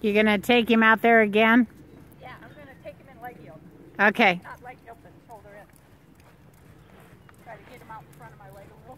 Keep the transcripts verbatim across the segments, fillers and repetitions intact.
You gonna take him out there again? Yeah, I'm gonna take him in leg heel. Okay. Not leg heel, but shoulder in. Try to get him out in front of my leg a little.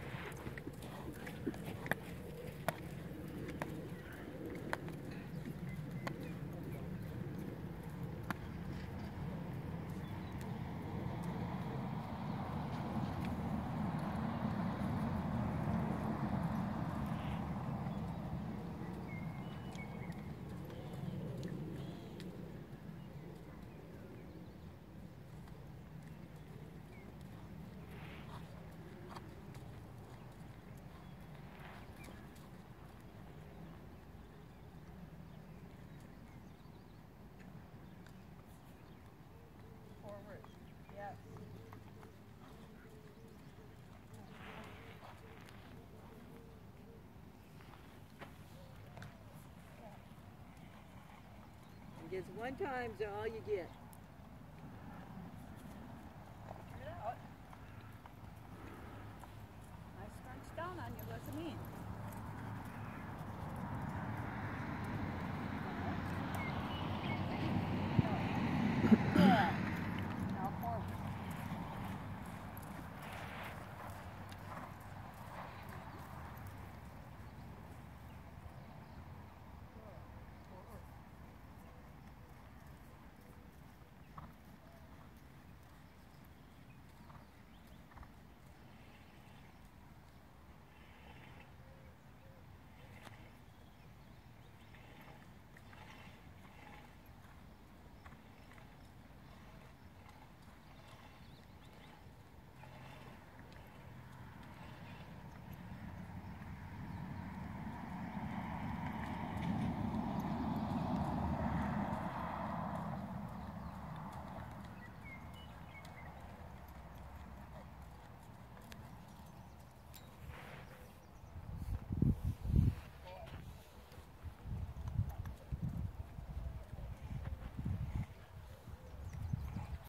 Forward. Yes. Just one time's all you get.